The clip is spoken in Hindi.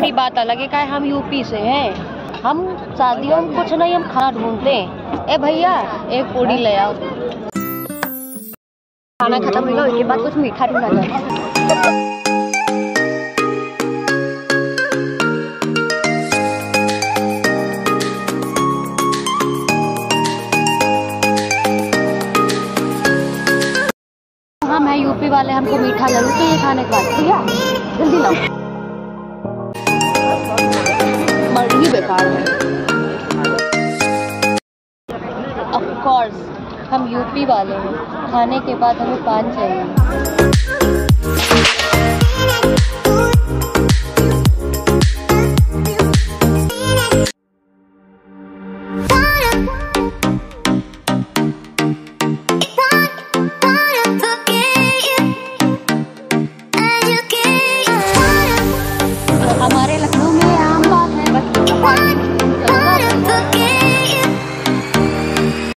हमारी बात अलग है, क्या हम यूपी से हैं। हम शादियों में कुछ नहीं, हम खाना ढूंढते हैं। ए भैया एक पूड़ी ले आओ। खाना खत्म हो गया, उसके बाद कुछ मीठा ढूंढा जाए। हम है यूपी वाले, हमको मीठा जरूर चाहिए खाने के बाद। भैया जल्दी लाओ। मर्जी बेकार है। ऑफ कोर्स हम यूपी वाले हैं, खाने के बाद हमें पान चाहिए।